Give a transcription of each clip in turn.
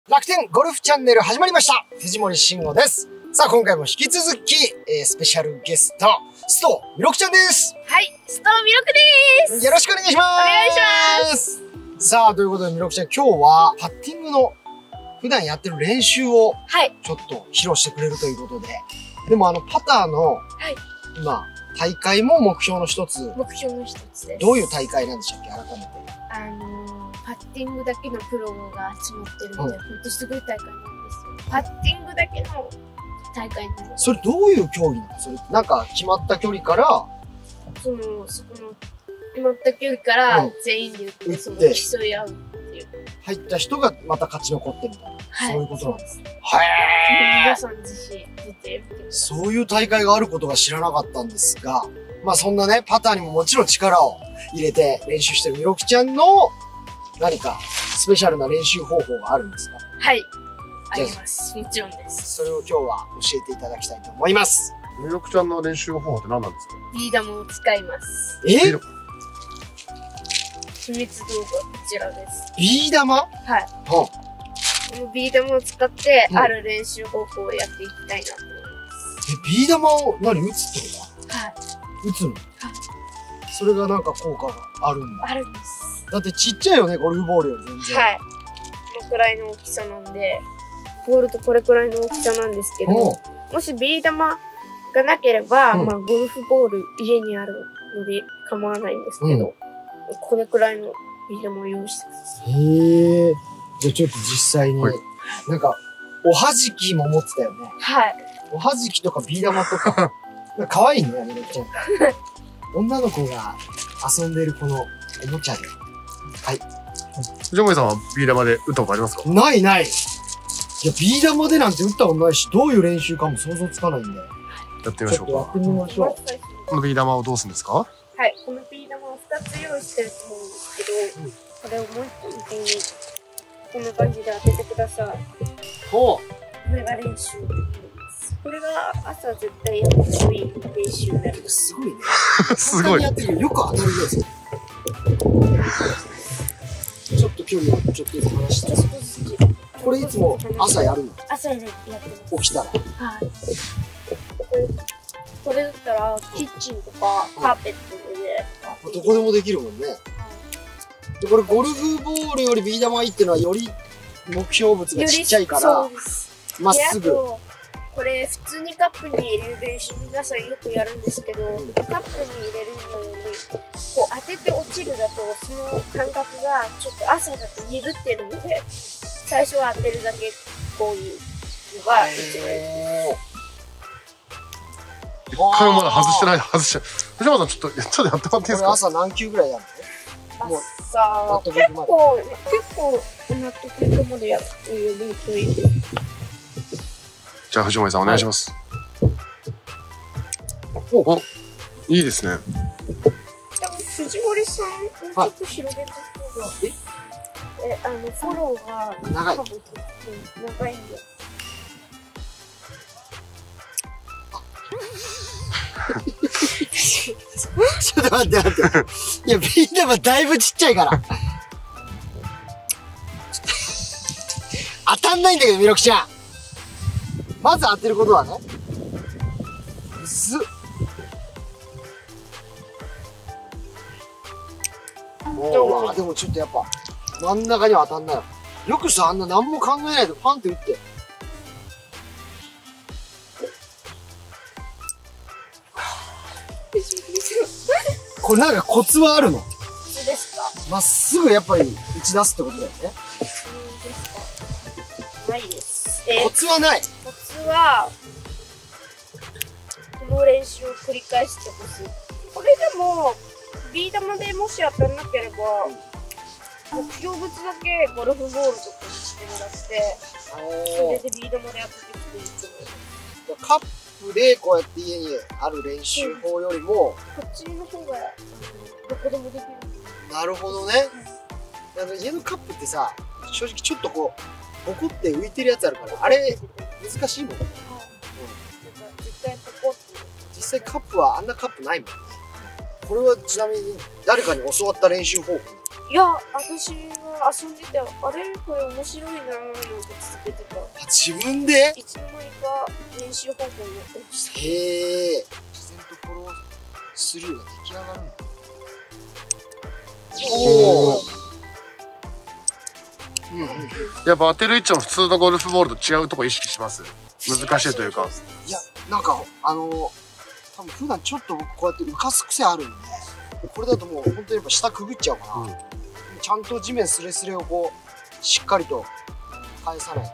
楽天ゴルフチャンネル始まりました。藤森慎吾です。さあ、今回も引き続き、スペシャルゲスト、須藤弥勒ちゃんです。 はい、須藤弥勒です。 よろしくお願いします。 お願いします。 さあ、ということで弥勒ちゃん、今日はパッティングの普段やってる練習をちょっと披露してくれるということで、でもパターの、今、大会も目標の一つ。 目標の一つです。 どういう大会なんでしたっけ、改めて。 パッティングだけのプロが集まってるので、ほんとすごい大会なんですよ。パッティングだけの大会なんです。 それどういう競技なの？それなんか決まった距離から、 そこの決まった距離から全員で打って、その競い合うっていう。 入った人がまた勝ち残ってみたいな。そういうことなんです。はい。 皆さん自身出てる。 そういう大会があることが知らなかったんですが、まあそんなね、パターにももちろん力を入れて練習してる弥勒ちゃんの何かスペシャルな練習方法があるんですか？ はい。あります。もちろんです。 それを今日は教えていただきたいと思います。 弥勒ちゃんの練習方法って何なんですか？ ビー玉を使います。秘密道具はこちらです。 ビー玉？はい。 このビー玉を使って、ある練習方法をやっていきたいなと思います。 ビー玉を打つってこと？ はい。 打つの？はい。それがなんか効果があるんだ。 あるんです。だってちっちゃいよね、ゴルフボールより全然。 はい。このくらいの大きさなんで、ボールとこれくらいの大きさなんですけど、もしビー玉がなければ、まあゴルフボール家にあるので構わないんですけど、これくらいのビー玉を用意してください。 へえ。じゃあちょっと実際に、なんか、おはじきも持ってたよね。 はい。 おはじきとかビー玉とか、可愛いね、弥勒ちゃん。女の子が遊んでるこのおもちゃで。はい。 藤森さんはビー玉で打ったことありますか？ ないない。いや、ビー玉でなんて打ったことないし、どういう練習かも想像つかないんで。 やってみましょうか。 やってみましょう。 このビー玉をどうするんですか？ はい。このビー玉を2つ用意してると思うんですけど、これをもう一個に、こんな感じで当ててください。 ほう。 これが練習になります。これが朝絶対やってもいい練習になります。 すごいね。 すごい。 やってるけどよく当たるんですよ。ちょっと距離をちょっとずつ離して。これいつも朝やるの？ 朝やってます。 起きたら。 はい。これだったら、キッチンとか、カーペットでどこでもできるもんね。で、これゴルフボールよりビー玉がいいっていうのは、より目標物がちっちゃいから、まっすぐ。 これ、普通にカップに入れる練習、皆さんよくやるんですけど、カップに入れるのに、こう当てて落ちるだと、その感覚がちょっと朝だと鈍ってるので、最初は当てるだけ、こういうのが一番いいです。 一回もまだ外してない、藤森さんちょっとやってもらっていいですか？ 朝何球ぐらいやるの？ 朝、結構納得いくまでやってるといいです。 じゃあ藤森さんお願いします。お、いいですね。 藤森さん、ちょっと広げた方が、フォローが長いんで。 ちょっと待って。いや、ビー玉だいぶちっちゃいから。当たんないんだけど、弥勒ちゃん。まず当てることはね。でもちょっとやっぱ、真ん中には当たんないよ。よくさ、あんな何も考えないでパンって打って。これなんかコツはあるの？コツですか？ まっすぐやっぱり打ち出すってことだよね。 ないです。 コツはない。 コツは、この練習を繰り返してほしい。これでも、ビー玉でもし当たらなければ、目標物だけゴルフボールとかにしてもらって、それでビー玉で当ててきていいと思います。 カップでこうやって家にある練習法よりも、 こっちの方がどこでもできる。 なるほどね。家のカップってさ、正直ちょっとこうボコって浮いてるやつあるから、あれ難しいもんね。実際カップはあんなカップないもんね。これはちなみに誰かに教わった練習方法？ いや、私は遊んでて、あれこれ面白いなーなんて続けてた。 自分でいつの間にか練習方法になってました。 へえ。自然とフォロースルーが出来上がるんだ。おお。 やっぱ当てる位置も普通のゴルフボールと違うとこ意識します？難しいというか。 いや、なんか多分普段ちょっと僕こうやって浮かす癖あるんで、これだともう本当にやっぱ下くぐっちゃうから、ちゃんと地面スレスレをこうしっかりと返さないと。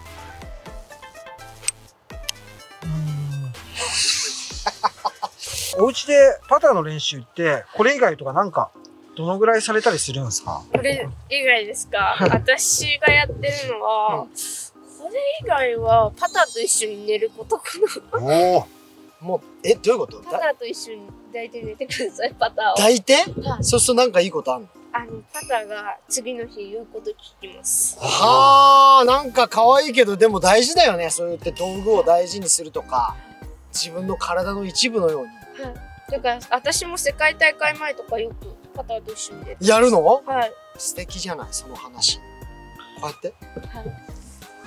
お家でパターの練習ってこれ以外とかなんかどのぐらいされたりするんですか？ これ以外ですか？私がやってるのは、これ以外はパターと一緒に寝ることかな。 おお。もうどういうこと？ パターと一緒に抱いて寝てください、パターを。 抱いて？ はい。 そうするとなんかいいことあるの？ パターが次の日言うこと聞きます。 はあ、なんか可愛いけどでも大事だよね。そうやって道具を大事にするとか、自分の体の一部のように。 はい。だから私も世界大会前とかよくパターと一緒に寝て。 やるの？ はい。 素敵じゃない、その話。こうやって？ はい。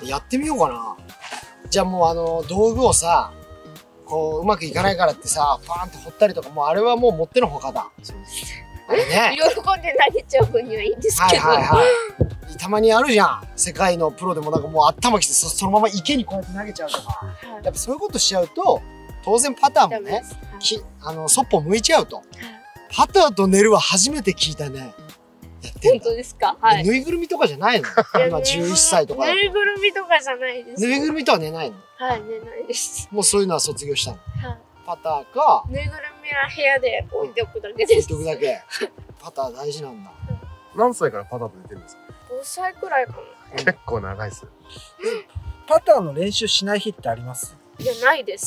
やってみようかな。じゃあもう道具をさ、こううまくいかないからってさ、パーンって掘ったりとか、もうあれはもう持ってのほかだ。そうです。あれね。 喜んで投げちゃう分にはいいんですけど。 はいはいはい。たまにあるじゃん。世界のプロでもなんかもう頭きてそのまま池にこうやって投げちゃうとか。やっぱそういうことしちゃうと、当然パターもね、そっぽ向いちゃうと。パターと寝るは初めて聞いたね。やってんだ。 本当ですか？はい。 ぬいぐるみとかじゃないの？今11歳とか。 ぬいぐるみとかじゃないです。 ぬいぐるみとは寝ないの？ はい、寝ないです。 もうそういうのは卒業したの？ はい。 パターか。 ぬいぐるみは部屋で置いておくだけです。 置いておくだけ。パター大事なんだ。 何歳からパターと寝てるんですか？ 5歳くらいかな。 結構長いです。 パターの練習しない日ってあります？ いや、ないです。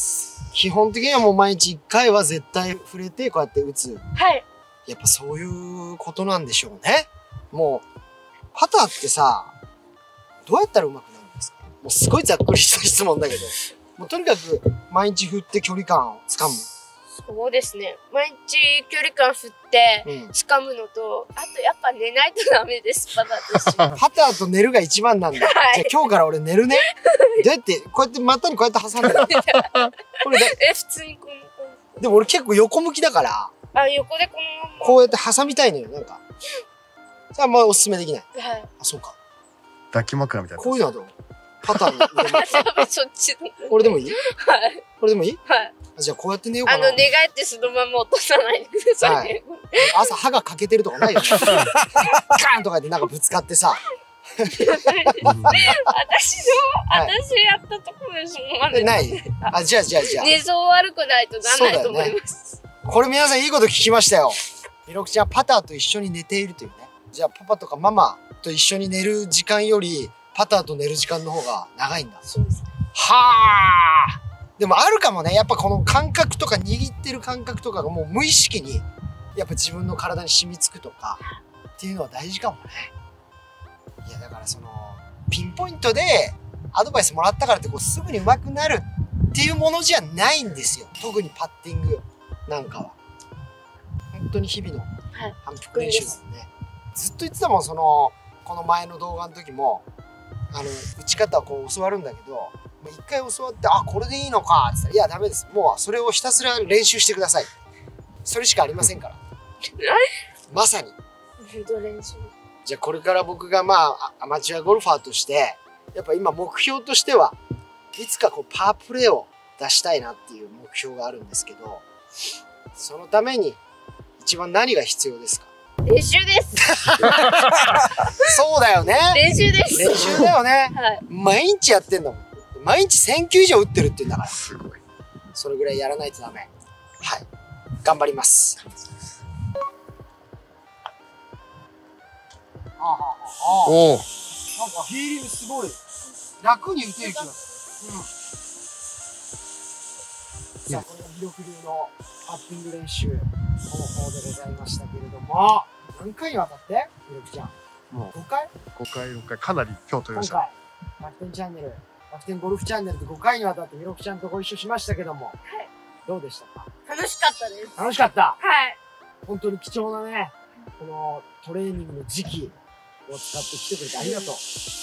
基本的にはもう毎日1回は絶対触れてこうやって打つ。 はい。やっぱそういうことなんでしょうね。もう、パターってさ、どうやったら上手くなるんですか？もうすごいざっくりした質問だけど。もうとにかく毎日振って距離感をつかむ。 そうですね。毎日距離感振って掴むのと、あとやっぱ寝ないとダメです、パターと一緒に。 パターと寝るが一番なんだ。はい、じゃあ今日から俺寝るね。どうやって、こうやって股にこうやって挟んでる。これで。 普通にこの。でも俺結構横向きだから。 横でこのまま。 こうやって挟みたいのよ、なんか。さあ、まあおすすめできない。 はい。 あ、そうか。 抱き枕みたいな。 こういうのはどう？パターの上に。 そっちの。 俺でもいい？ はい。 これでもいい？ はい。 じゃあこうやって寝ようかな。 寝返ってそのまま落とさないでくださいね。 朝歯が欠けてるとかないよね。カーンとかってなんかぶつかってさ。 私やったところでそのままない。あ、じゃあ。 寝相悪くないとなんないと思います。 これ皆さんいいこと聞きましたよ。みろくちゃんパターと一緒に寝ているというね。じゃあパパとかママと一緒に寝る時間よりパターと寝る時間の方が長いんだ。 そうです。 はあ。でもあるかもね。やっぱこの感覚とか握ってる感覚とかがもう無意識にやっぱ自分の体に染みつくとかっていうのは大事かもね。いやだからそのピンポイントでアドバイスもらったからってこうすぐに上手くなるっていうものじゃないんですよ。特にパッティングなんかは。本当に日々の反復練習だもんね。ずっと言ってたもん、この前の動画の時も、打ち方をこう教わるんだけど、一回教わって、あ、これでいいのかって言ったら、いや、ダメです。もうそれをひたすら練習してください。それしかありませんから。まさに。 練習。 じゃあこれから僕がまあ、アマチュアゴルファーとして、やっぱ今目標としては、いつかこうパワープレーを出したいなっていう目標があるんですけど、そのために一番何が必要ですか？ 練習です。 そうだよね。 練習です。 練習だよね。 はい。 毎日やってんだもん。毎日1000球以上打ってるって言うんだから。 すごい。 それぐらいやらないとダメ。はい。頑張ります。 おお。 なんかフィーリングすごい。楽に打てる気がする。さあ、これが魅力流のパッティング練習方法でございましたけれども、何回にわたってみろくちゃん。 もう 5回 ?5 回、6回、かなり今日取りました。 今回、楽天チャンネル、楽天ゴルフチャンネルで5回にわたってみろくちゃんとご一緒しましたけども、はい、どうでしたか？ 楽しかったです。 楽しかった。 はい。 本当に貴重なね、このトレーニングの時期を使って来てくれてありがとう。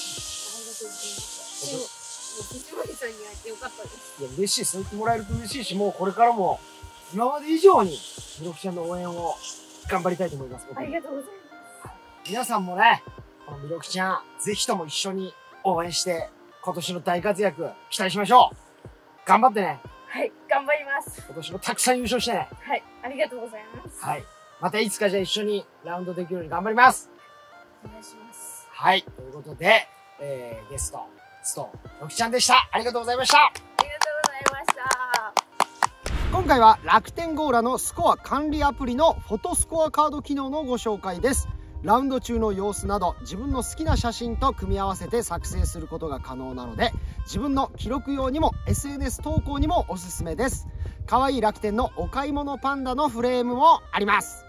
藤森さんに会えてよかったです。 いや、嬉しい。そう言ってもらえると嬉しいし、もうこれからも今まで以上にみろきちゃんの応援を頑張りたいと思います。 ありがとうございます。 皆さんもね、このみろきちゃん、ぜひとも一緒に応援して、今年の大活躍期待しましょう。頑張ってね。 はい、頑張ります。 今年もたくさん優勝してね。 はい、ありがとうございます。 はい。またいつかじゃあ一緒にラウンドできるように頑張ります。 お願いします。 はい。ということで、ゲスト、ストみろきちゃんでした。ありがとうございました。 ありがとうございました。 今回は楽天ゴーラのスコア管理アプリのフォトスコアカード機能のご紹介です。ラウンド中の様子など自分の好きな写真と組み合わせて作成することが可能なので、自分の記録用にも SNS 投稿にもおすすめです。可愛い楽天のお買い物パンダのフレームもあります。